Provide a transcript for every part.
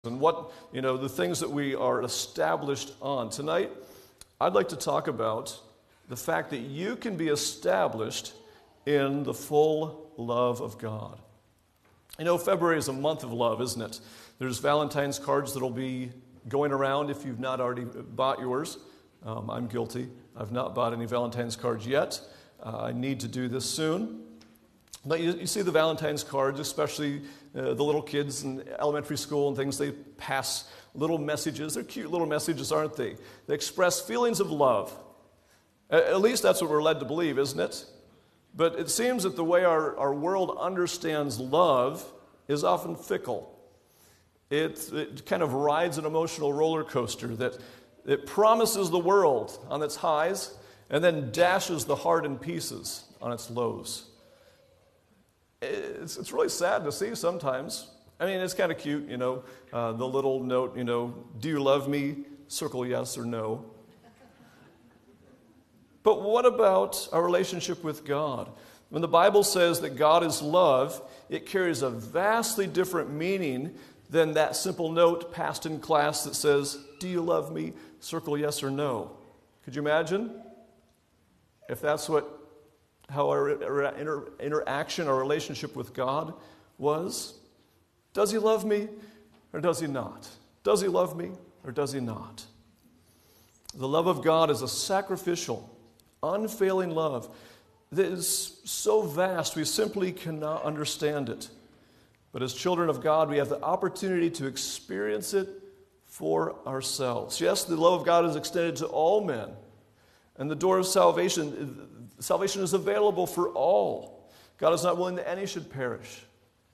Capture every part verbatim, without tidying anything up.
and what, you know, the things that we are established on. Tonight, I'd like to talk about the fact that you can be established in the full love of God. You know, February is a month of love, isn't it? There's Valentine's cards that'll be going around if you've not already bought yours. Um, I'm guilty. I've not bought any Valentine's cards yet. Uh, I need to do this soon. But you, you see the Valentine's cards, especially uh, the little kids in elementary school and things, they pass little messages. They're cute little messages, aren't they? They express feelings of love. At, at least that's what we're led to believe, isn't it? But it seems that the way our, our world understands love is often fickle. It, it kind of rides an emotional roller coaster that it promises the world on its highs and then dashes the heart in pieces on its lows. It's, it's really sad to see sometimes. I mean, it's kind of cute, you know, uh, the little note, you know, do you love me? Circle yes or no. But what about our relationship with God? When the Bible says that God is love, it carries a vastly different meaning than that simple note passed in class that says, do you love me? Circle yes or no. Could you imagine if that's what how our inter- interaction, our relationship with God was? Does he love me or does he not? Does he love me or does he not? The love of God is a sacrificial, unfailing love that is so vast we simply cannot understand it. But as children of God, we have the opportunity to experience it for ourselves. Yes, the love of God is extended to all men, and the door of salvation Salvation is available for all. God is not willing that any should perish.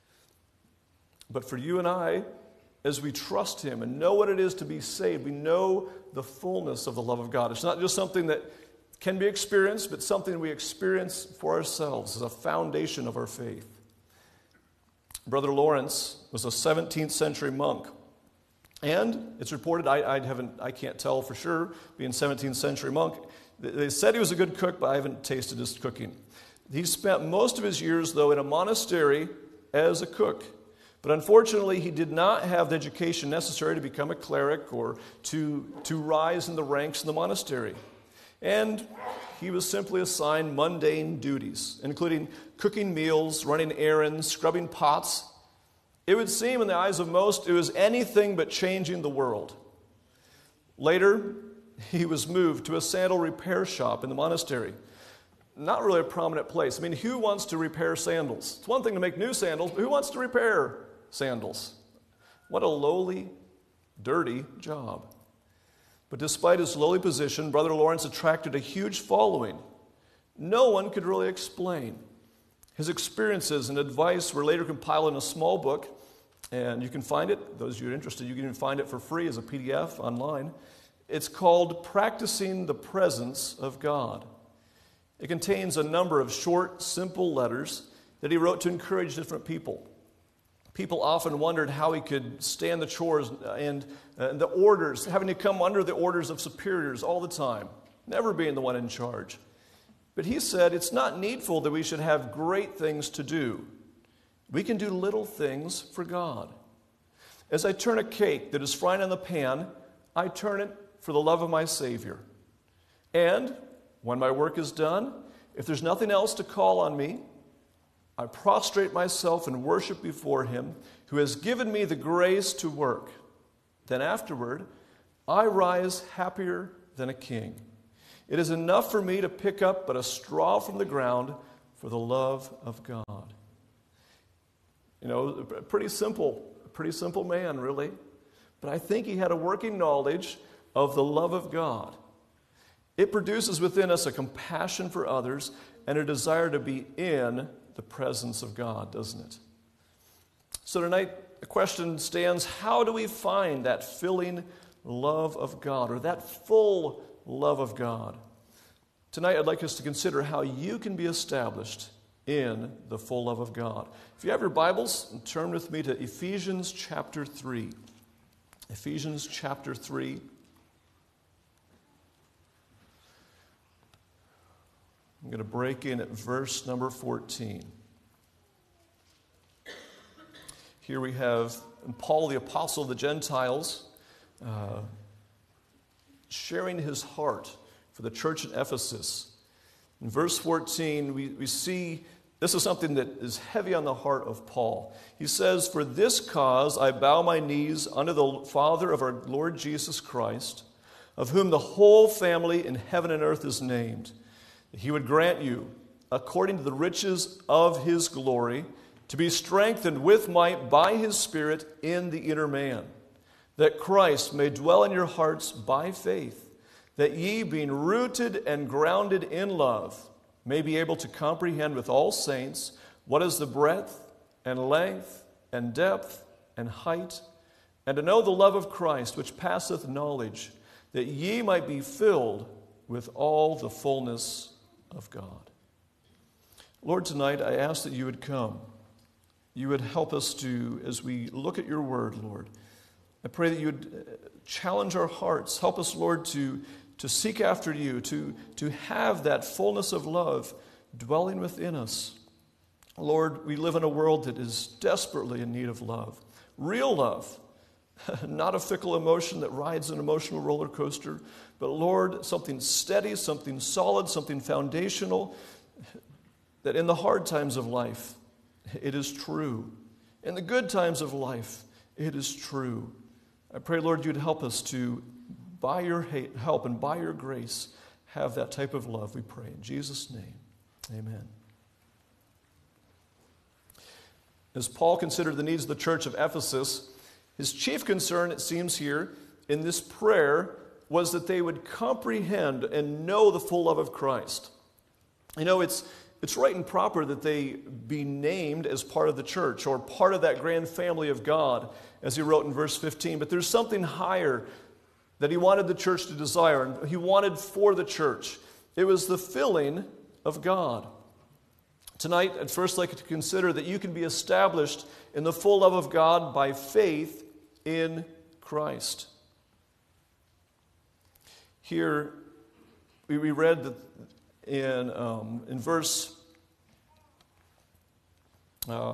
But for you and I, as we trust him and know what it is to be saved, we know the fullness of the love of God. It's not just something that can be experienced, but something we experience for ourselves as a foundation of our faith. Brother Lawrence was a seventeenth century monk. And it's reported, I, I haven't, I can't tell for sure, being seventeenth century monk, they said he was a good cook, but I haven't tasted his cooking. He spent most of his years, though, in a monastery as a cook. But unfortunately, he did not have the education necessary to become a cleric or to, to rise in the ranks in the monastery. And he was simply assigned mundane duties, including cooking meals, running errands, scrubbing pots. It would seem in the eyes of most it was anything but changing the world. Later, he was moved to a sandal repair shop in the monastery. Not really a prominent place. I mean, who wants to repair sandals? It's one thing to make new sandals, but who wants to repair sandals? What a lowly, dirty job. But despite his lowly position, Brother Lawrence attracted a huge following. No one could really explain. His experiences and advice were later compiled in a small book, and you can find it, those of you who are interested, you can even find it for free as a P D F online. It's called Practicing the Presence of God. It contains a number of short, simple letters that he wrote to encourage different people. People often wondered how he could stand the chores and uh, the orders, having to come under the orders of superiors all the time, never being the one in charge. But he said it's not needful that we should have great things to do. We can do little things for God. As I turn a cake that is frying in the pan, I turn it for the love of my Savior. And when my work is done, if there's nothing else to call on me, I prostrate myself and worship before him who has given me the grace to work. Then afterward, I rise happier than a king. It is enough for me to pick up but a straw from the ground for the love of God. You know, a pretty simple, a pretty simple man, really. But I think he had a working knowledge of the love of God. It produces within us a compassion for others and a desire to be in the presence of God, doesn't it? So tonight, the question stands, how do we find that filling love of God, or that full love of God? Tonight, I'd like us to consider how you can be established in the full love of God. If you have your Bibles, turn with me to Ephesians chapter three. Ephesians chapter three. I'm going to break in at verse number fourteen. Here we have and Paul, the apostle of the Gentiles, uh, sharing his heart for the church in Ephesus. In verse fourteen, we, we see this is something that is heavy on the heart of Paul. He says, "For this cause I bow my knees unto the Father of our Lord Jesus Christ, of whom the whole family in heaven and earth is named, that he would grant you, according to the riches of his glory, to be strengthened with might by his Spirit in the inner man, that Christ may dwell in your hearts by faith, that ye, being rooted and grounded in love, may be able to comprehend with all saints what is the breadth and length and depth and height, and to know the love of Christ, which passeth knowledge, that ye might be filled with all the fullness of God." Lord, tonight I ask that you would come. You would help us to, as we look at your word, Lord, I pray that you would challenge our hearts. Help us, Lord, to to seek after you, to, to have that fullness of love dwelling within us. Lord, we live in a world that is desperately in need of love. Real love, not a fickle emotion that rides an emotional roller coaster, but Lord, something steady, something solid, something foundational, that in the hard times of life, it is true. In the good times of life, it is true. I pray, Lord, you'd help us to, by your help and by your grace, have that type of love, we pray. In Jesus' name, amen. As Paul considered the needs of the church of Ephesus, his chief concern, it seems here, in this prayer was that they would comprehend and know the full love of Christ. You know, it's, it's right and proper that they be named as part of the church or part of that grand family of God, as he wrote in verse fifteen. But there's something higher that he wanted the church to desire, and he wanted for the church. It was the filling of God. Tonight, I'd first like to consider that you can be established in the full love of God by faith in Christ. Here, we read that in, um, in verse... Uh,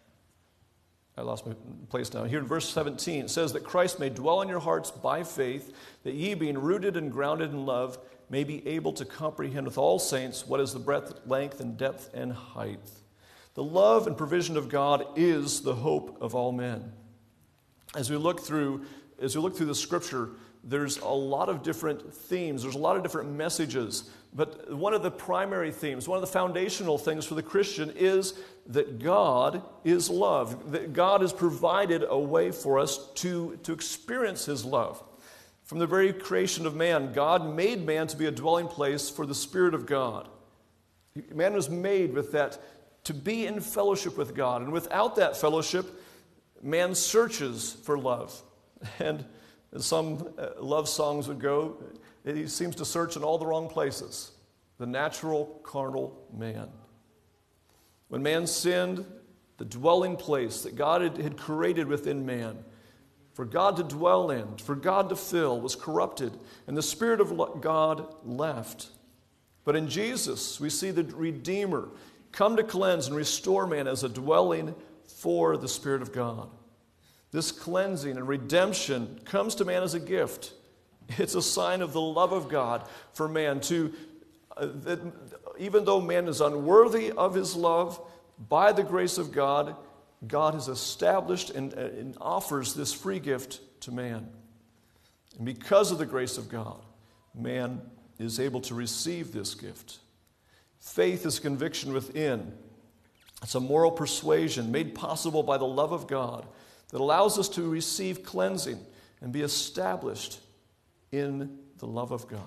I lost my place now. Here in verse seventeen, it says that Christ may dwell in your hearts by faith, that ye, being rooted and grounded in love, may be able to comprehend with all saints what is the breadth, length, and depth, and height. The love and provision of God is the hope of all men. As we look through, as we look through the Scripture, there's a lot of different themes. There's a lot of different messages. But one of the primary themes, one of the foundational things for the Christian is that God is love. That God has provided a way for us to, to experience his love. From the very creation of man, God made man to be a dwelling place for the Spirit of God. Man was made with that, to be in fellowship with God. And without that fellowship, man searches for love. And as some love songs would go, he seems to search in all the wrong places. The natural, carnal man. When man sinned, the dwelling place that God had, had created within man, for God to dwell in, for God to fill, was corrupted, and the Spirit of God left. But in Jesus, we see the Redeemer come to cleanse and restore man as a dwelling for the Spirit of God. This cleansing and redemption comes to man as a gift. It's a sign of the love of God for man to, uh, that even though man is unworthy of his love, by the grace of God, God has established and, and offers this free gift to man. And because of the grace of God, man is able to receive this gift. Faith is conviction within. It's a moral persuasion made possible by the love of God that allows us to receive cleansing and be established in the love of God.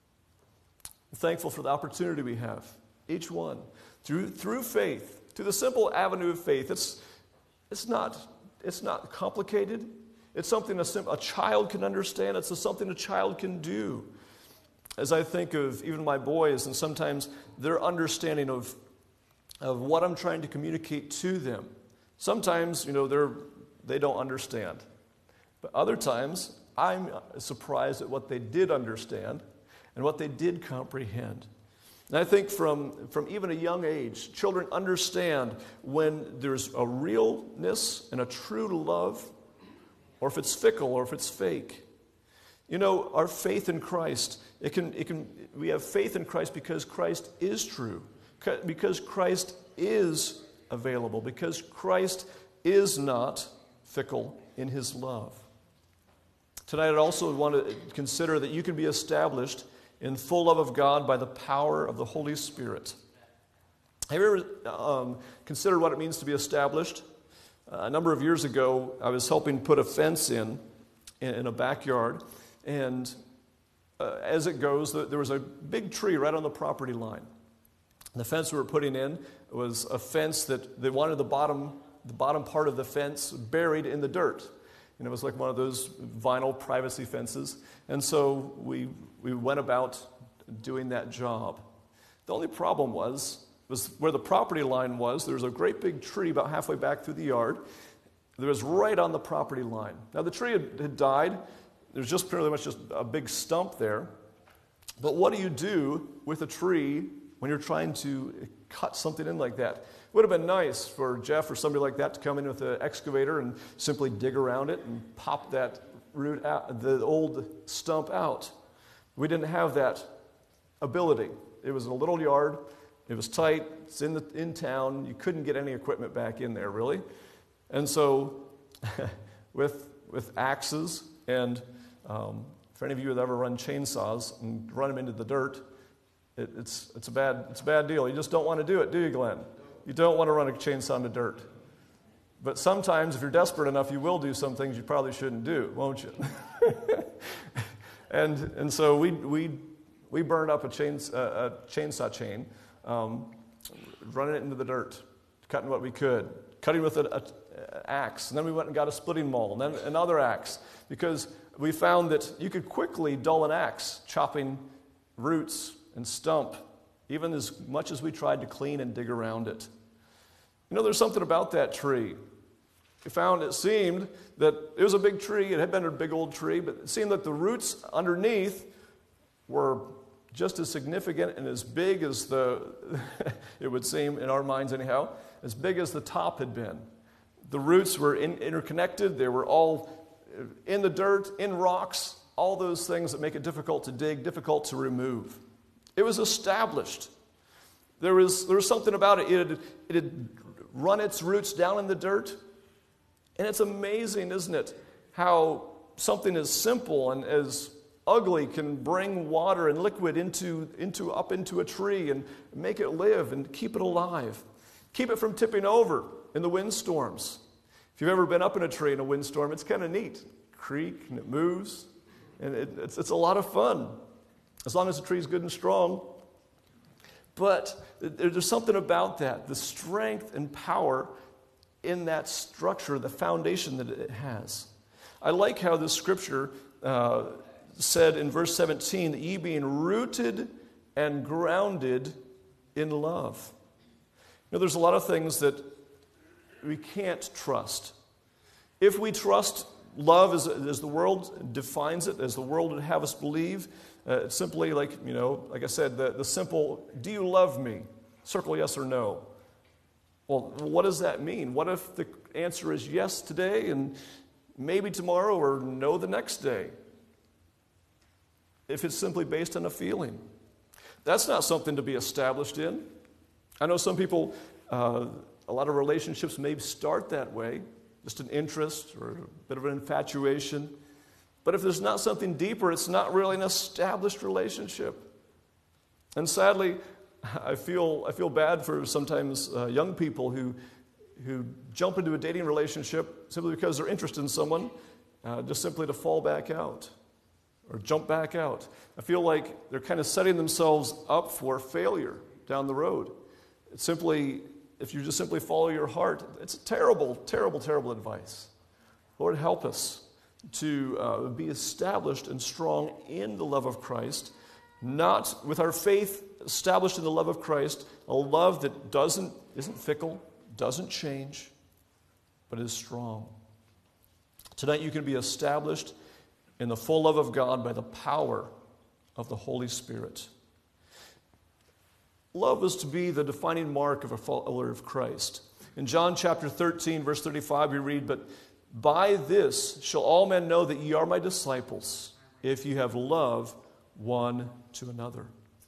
I'm thankful for the opportunity we have, each one, through, through faith, through the simple avenue of faith. It's, it's, not, it's not complicated. It's something a, sim- a child can understand. It's a, something a child can do. As I think of even my boys, and sometimes their understanding of, of what I'm trying to communicate to them, sometimes, you know, they're, they don't understand. But other times, I'm surprised at what they did understand and what they did comprehend. And I think from, from even a young age, children understand when there's a realness and a true love or if it's fickle, or if it's fake. You know, our faith in Christ, it can, it can, we have faith in Christ because Christ is true, because Christ is available, because Christ is not fickle in his love. Tonight, I'd also want to consider that you can be established in full love of God by the power of the Holy Spirit. Have you ever um, considered what it means to be established? Uh, a number of years ago, I was helping put a fence in, in, in a backyard, and uh, as it goes, the, there was a big tree right on the property line. The fence we were putting in was a fence that they wanted the bottom, the bottom part of the fence buried in the dirt. And it was like one of those vinyl privacy fences. And so we we went about doing that job. The only problem was, was where the property line was, there was a great big tree about halfway back through the yard. It was right on the property line. Now the tree had, had died. There's just pretty much just a big stump there. But what do you do with a tree when you're trying to cut something in like that? It would have been nice for Jeff or somebody like that to come in with an excavator and simply dig around it and pop that root out, the old stump out. We didn't have that ability. It was in a little yard. It was tight. It's in the in town. You couldn't get any equipment back in there, really. And so with with axes, and um, for any of you that ever run chainsaws and run them into the dirt, it, it's it's a bad it's a bad deal. You just don't want to do it, do you, Glenn? You don't want to run a chainsaw into dirt. But sometimes, if you're desperate enough, you will do some things you probably shouldn't do, won't you? and and so we we we burned up a, chains, uh, a chainsaw chain, um, running it into the dirt, cutting what we could, cutting with an axe, and then we went and got a splitting maul, and then another axe, because we found that you could quickly dull an axe chopping roots and stump, even as much as we tried to clean and dig around it. You know, there's something about that tree. We found it seemed that it was a big tree. It had been a big old tree, but it seemed that the roots underneath were just as significant and as big as the, it would seem in our minds anyhow, as big as the top had been. The roots were in, interconnected. They were all in the dirt, in rocks, all those things that make it difficult to dig, difficult to remove. It was established. There was, there was something about it. It had, it had run its roots down in the dirt. And it's amazing, isn't it, how something as simple and as ugly can bring water and liquid into, into up into a tree and make it live and keep it alive. Keep it from tipping over in the windstorms. If you've ever been up in a tree in a windstorm, it's kind of neat. Creak and it moves. And it, it's, it's a lot of fun, as long as the tree's good and strong. But there's something about that, the strength and power in that structure, the foundation that it has. I like how this scripture uh, said in verse seventeen, that ye being rooted and grounded in love. You know, there's a lot of things that we can't trust. If we trust love as, as the world defines it, as the world would have us believe, uh, it's simply like, you know, like I said, the, the simple, do you love me? Circle yes or no. Well, what does that mean? What if the answer is yes today and maybe tomorrow or no the next day? If it's simply based on a feeling. That's not something to be established in. I know some people, uh, a lot of relationships may start that way, just an interest or a bit of an infatuation. But if there's not something deeper, it's not really an established relationship. And sadly, I feel I feel bad for sometimes uh, young people who who jump into a dating relationship simply because they're interested in someone, uh, just simply to fall back out or jump back out. I feel like they're kind of setting themselves up for failure down the road. It's simply, if you just simply follow your heart, it's terrible, terrible, terrible advice. Lord, help us to uh, be established and strong in the love of Christ, not with our faith established in the love of Christ, a love that doesn't isn't fickle, doesn't change, but is strong. Tonight you can be established in the full love of God by the power of the Holy Spirit. Love is to be the defining mark of a follower of Christ. In John chapter thirteen, verse thirty-five, we read, But By this shall all men know that ye are my disciples, if you have love one to another.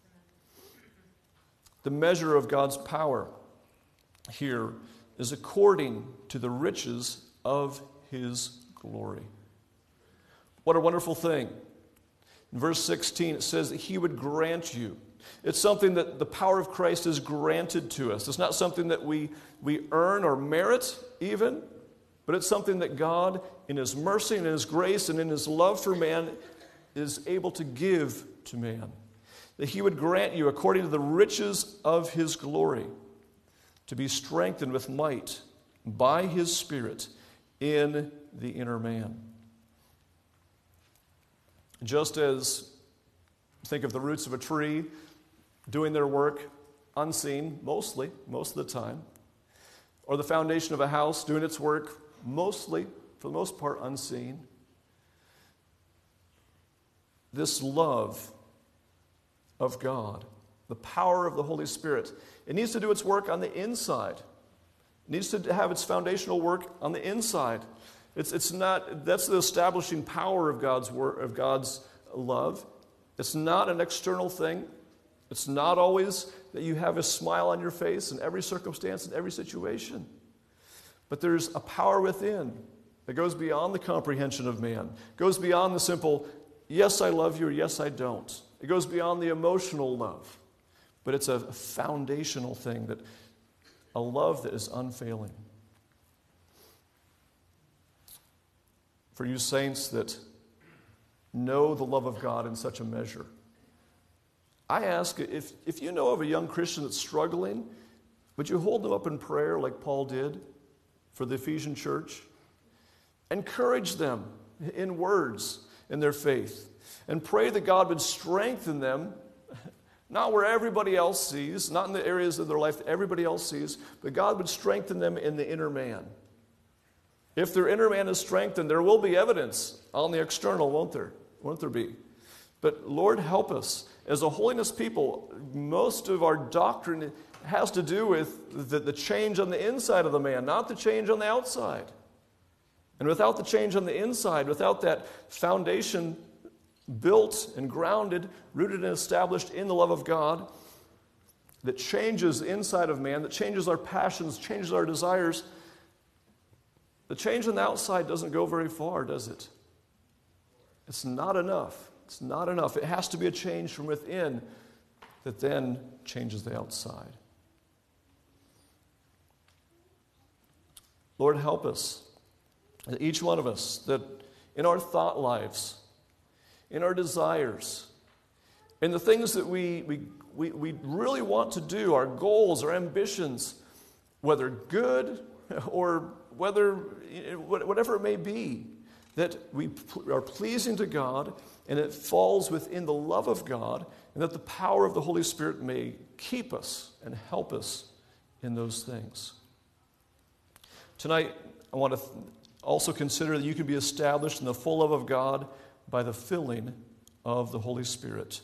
The measure of God's power here is according to the riches of his glory. What a wonderful thing. In verse sixteen, it says that he would grant you. It's something that the power of Christ is granted to us. It's not something that we, we earn or merit even, but it's something that God, in his mercy and in his grace and in his love for man, is able to give to man. That he would grant you, according to the riches of his glory, to be strengthened with might by his Spirit in the inner man. Just as, think of the roots of a tree doing their work unseen, mostly, most of the time, or the foundation of a house doing its work mostly, for the most part, unseen. This love of God, the power of the Holy Spirit, it needs to do its work on the inside. It needs to have its foundational work on the inside. It's, it's not, that's the establishing power of God's word, of God's love. It's not an external thing. It's not always that you have a smile on your face in every circumstance, in every situation. But there's a power within that goes beyond the comprehension of man, goes beyond the simple, yes, I love you, or yes, I don't. It goes beyond the emotional love. But it's a foundational thing, that a love that is unfailing. For you saints that know the love of God in such a measure, I ask, if, if you know of a young Christian that's struggling, would you hold them up in prayer like Paul did for the Ephesian church? Encourage them in words in their faith, and pray that God would strengthen them, not where everybody else sees, not in the areas of their life that everybody else sees, but God would strengthen them in the inner man. If their inner man is strengthened, there will be evidence on the external, won't there? Won't there be? But Lord, help us. As a holiness people, most of our doctrine has to do with the, the change on the inside of the man, not the change on the outside. And without the change on the inside, without that foundation built and grounded, rooted and established in the love of God, that changes the inside of man, that changes our passions, changes our desires, the change on the outside doesn't go very far, does it? It's not enough. It's not enough. It has to be a change from within that then changes the outside. Lord, help us, each one of us, that in our thought lives, in our desires, in the things that we, we, we, we really want to do, our goals, our ambitions, whether good or whether, whatever it may be, that we are pleasing to God, and it falls within the love of God, and that the power of the Holy Spirit may keep us and help us in those things. Tonight, I want to also consider that you can be established in the full love of God by the filling of the Holy Spirit.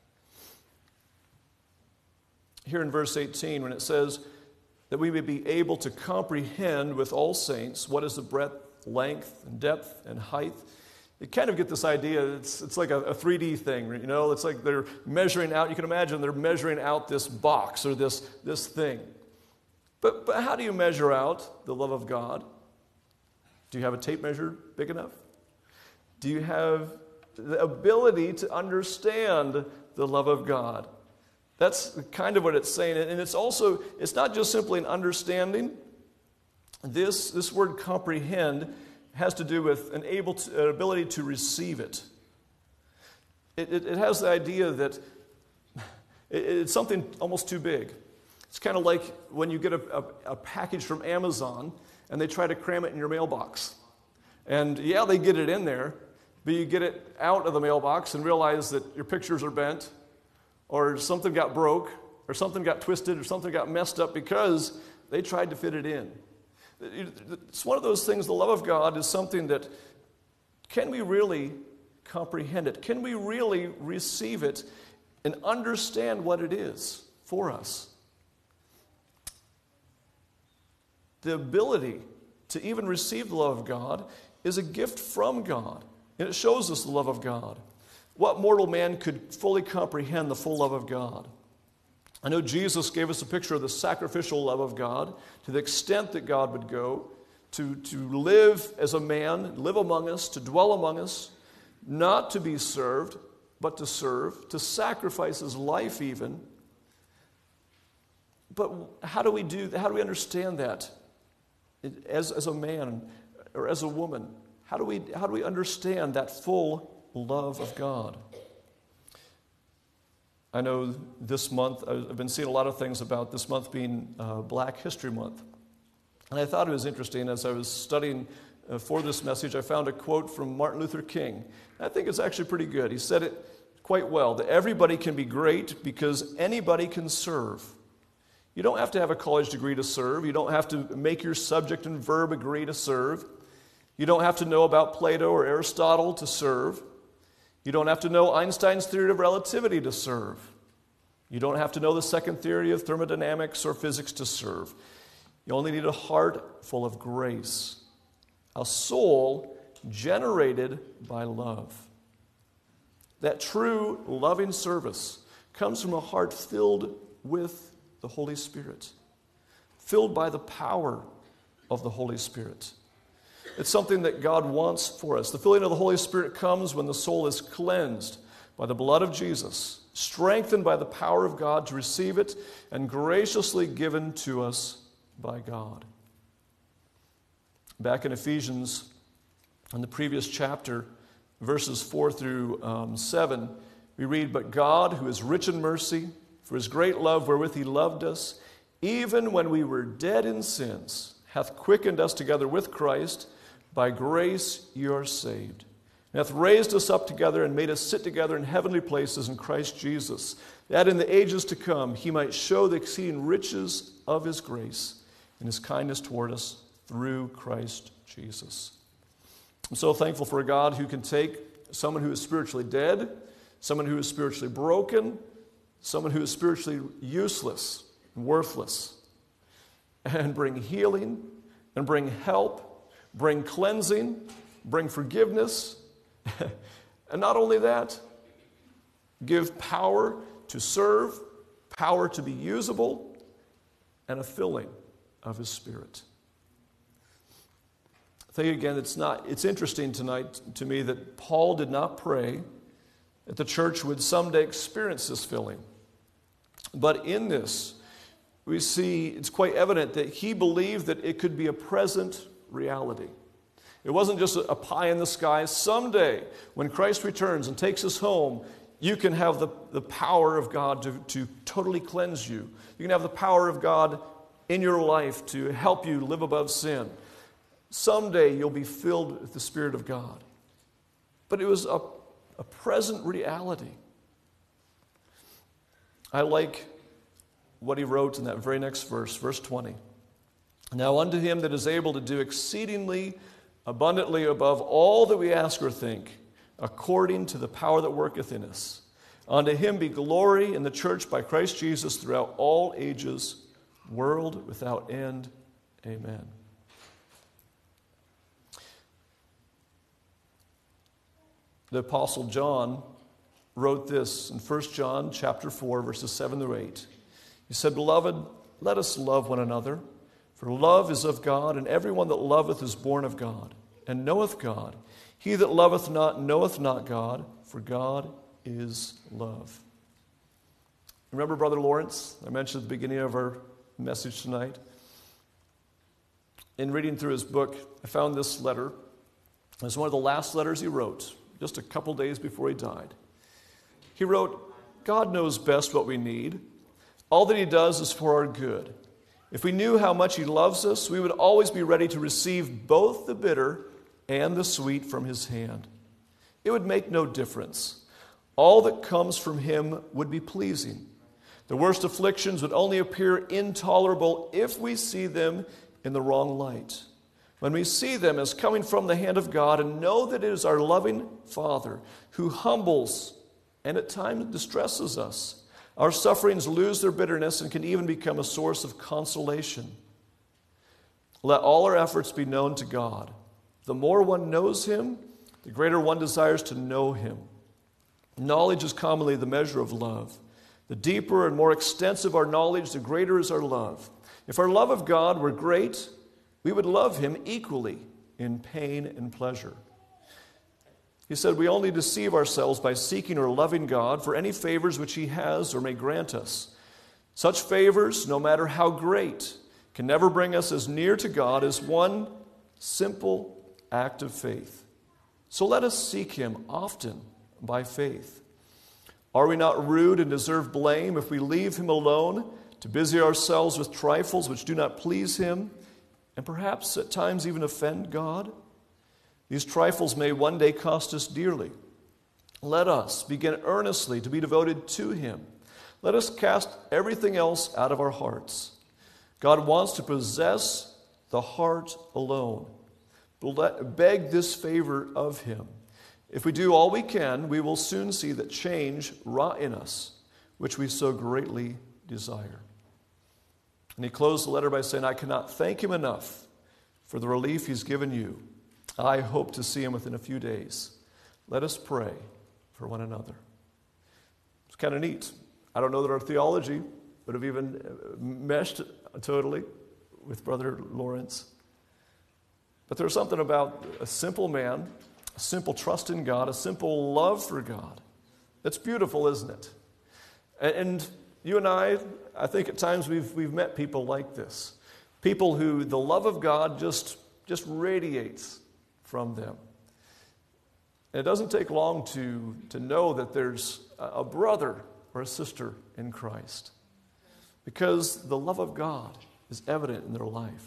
Here in verse eighteen, when it says that we may be able to comprehend with all saints what is the breadth, length, and depth, and height. You kind of get this idea, it's, it's like a, a three D thing, you know? It's like they're measuring out, you can imagine they're measuring out this box or this, this thing. But, but how do you measure out the love of God? Do you have a tape measure big enough? Do you have the ability to understand the love of God? That's kind of what it's saying. And it's also, it's not just simply an understanding. This, this word comprehend has to do with an, able to, an ability to receive it. It, it. it has the idea that it, it's something almost too big. It's kind of like when you get a, a, a package from Amazon and they try to cram it in your mailbox. And yeah, they get it in there, but you get it out of the mailbox and realize that your pictures are bent, or something got broke, or something got twisted, or something got messed up because they tried to fit it in. It's one of those things, the love of God is something that, can we really comprehend it? Can we really receive it and understand what it is for us? The ability to even receive the love of God is a gift from God. And it shows us the love of God. What mortal man could fully comprehend the full love of God? I know Jesus gave us a picture of the sacrificial love of God to the extent that God would go to, to live as a man, live among us, to dwell among us, not to be served, but to serve, to sacrifice his life even. But how do we do, how do we understand that as, as a man or as a woman? How do we, how do we understand that full love of God? I know this month, I've been seeing a lot of things about this month being uh, Black History Month. And I thought it was interesting as I was studying uh, for this message, I found a quote from Martin Luther King. I think it's actually pretty good. He said it quite well, that everybody can be great because anybody can serve. You don't have to have a college degree to serve. You don't have to make your subject and verb agree to serve. You don't have to know about Plato or Aristotle to serve. You don't have to know Einstein's theory of relativity to serve. You don't have to know the second theory of thermodynamics or physics to serve. You only need a heart full of grace, a soul generated by love. That true loving service comes from a heart filled with the Holy Spirit, filled by the power of the Holy Spirit. It's something that God wants for us. The filling of the Holy Spirit comes when the soul is cleansed by the blood of Jesus, strengthened by the power of God to receive it, and graciously given to us by God. Back in Ephesians, in the previous chapter, verses four through um, seven, we read, "But God, who is rich in mercy, for his great love wherewith he loved us, even when we were dead in sins, hath quickened us together with Christ. By grace you are saved. And hath raised us up together and made us sit together in heavenly places in Christ Jesus, that in the ages to come he might show the exceeding riches of his grace and his kindness toward us through Christ Jesus." I'm so thankful for a God who can take someone who is spiritually dead, someone who is spiritually broken, someone who is spiritually useless and worthless, and bring healing and bring help, bring cleansing, bring forgiveness, and not only that, give power to serve, power to be usable, and a filling of his Spirit. I think again, it's not. It's interesting tonight to me that Paul did not pray that the church would someday experience this filling. But in this, we see it's quite evident that he believed that it could be a present reality. It wasn't just a pie in the sky. Someday, when Christ returns and takes us home, you can have the, the power of God to, to totally cleanse you. You can have the power of God in your life to help you live above sin. Someday, you'll be filled with the Spirit of God. But it was a, a present reality. I like what he wrote in that very next verse, verse twenty. "Now unto him that is able to do exceedingly abundantly above all that we ask or think, according to the power that worketh in us. Unto him be glory in the church by Christ Jesus throughout all ages, world without end. Amen." The Apostle John wrote this in First John chapter four, verses seven through eight. He said, "Beloved, let us love one another, for love is of God, and everyone that loveth is born of God, and knoweth God. He that loveth not knoweth not God, for God is love." Remember Brother Lawrence? I mentioned at the beginning of our message tonight. In reading through his book, I found this letter. It's one of the last letters he wrote, just a couple days before he died. He wrote, "God knows best what we need. All that he does is for our good. If we knew how much he loves us, we would always be ready to receive both the bitter and the sweet from his hand. It would make no difference. All that comes from him would be pleasing. The worst afflictions would only appear intolerable if we see them in the wrong light. When we see them as coming from the hand of God and know that it is our loving Father who humbles and at times distresses us, our sufferings lose their bitterness and can even become a source of consolation. Let all our efforts be known to God. The more one knows him, the greater one desires to know him. Knowledge is commonly the measure of love. The deeper and more extensive our knowledge, the greater is our love. If our love of God were great, we would love him equally in pain and pleasure. He said, we only deceive ourselves by seeking or loving God for any favors which he has or may grant us. Such favors, no matter how great, can never bring us as near to God as one simple act of faith. So let us seek him often by faith. Are we not rude and deserve blame if we leave him alone to busy ourselves with trifles which do not please him and perhaps at times even offend God? These trifles may one day cost us dearly. Let us begin earnestly to be devoted to him. Let us cast everything else out of our hearts. God wants to possess the heart alone. Beg this favor of him. If we do all we can, we will soon see that change wrought in us, which we so greatly desire. And he closed the letter by saying, I cannot thank him enough for the relief he's given you. I hope to see him within a few days. Let us pray for one another. It's kind of neat. I don't know that our theology would have even meshed totally with Brother Lawrence. But there's something about a simple man, a simple trust in God, a simple love for God. That's beautiful, isn't it? And you and I, I think at times we've we've met people like this. People who the love of God just, just radiates from them. And it doesn't take long to, to know that there's a brother or a sister in Christ, because the love of God is evident in their life.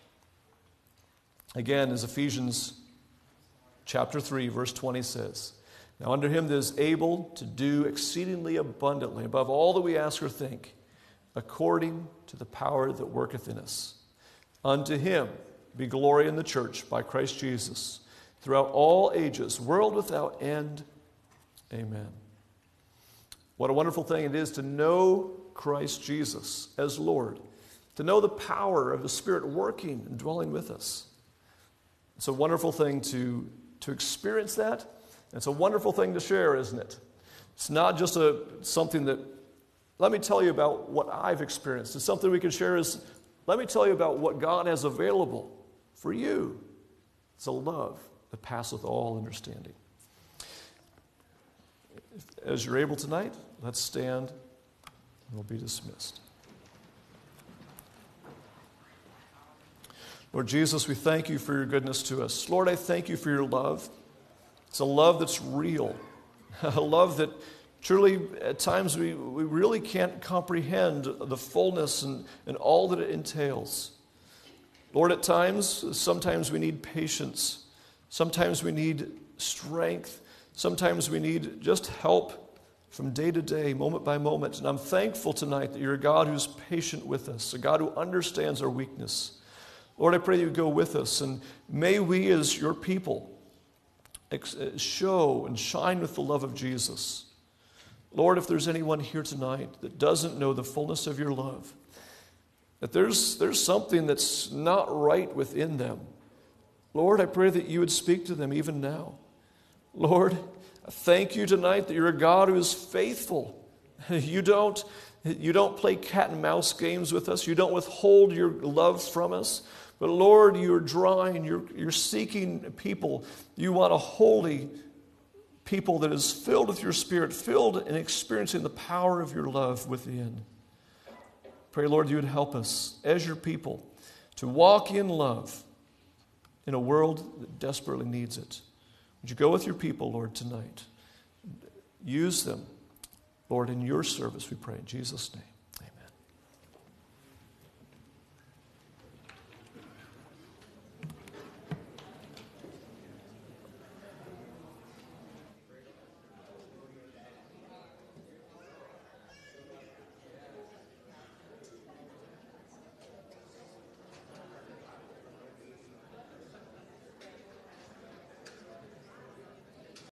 Again, as Ephesians chapter three, verse twenty says, now unto him that is able to do exceedingly abundantly above all that we ask or think, according to the power that worketh in us. Unto him be glory in the church by Christ Jesus, throughout all ages, world without end. Amen. What a wonderful thing it is to know Christ Jesus as Lord, to know the power of the Spirit working and dwelling with us. It's a wonderful thing to, to experience that. It's a wonderful thing to share, isn't it? It's not just a something that, let me tell you about what I've experienced. It's something we can share as, let me tell you about what God has available for you. It's a love that passeth all understanding. As you're able tonight, let's stand and we'll be dismissed. Lord Jesus, we thank you for your goodness to us. Lord, I thank you for your love. It's a love that's real, a love that truly at times we, we really can't comprehend the fullness and, and all that it entails. Lord, at times, sometimes we need patience. Sometimes we need strength. Sometimes we need just help from day to day, moment by moment. And I'm thankful tonight that you're a God who's patient with us, a God who understands our weakness. Lord, I pray you go with us, and may we as your people show and shine with the love of Jesus. Lord, if there's anyone here tonight that doesn't know the fullness of your love, that there's, there's something that's not right within them, Lord, I pray that you would speak to them even now. Lord, I thank you tonight that you're a God who is faithful. You don't, you don't play cat and mouse games with us. You don't withhold your love from us. But Lord, you're drawing, you're, you're seeking people. You want a holy people that is filled with your Spirit, filled and experiencing the power of your love within. Pray, Lord, you would help us as your people to walk in love in a world that desperately needs it. Would you go with your people, Lord, tonight? Use them, Lord, in your service, we pray in Jesus' name.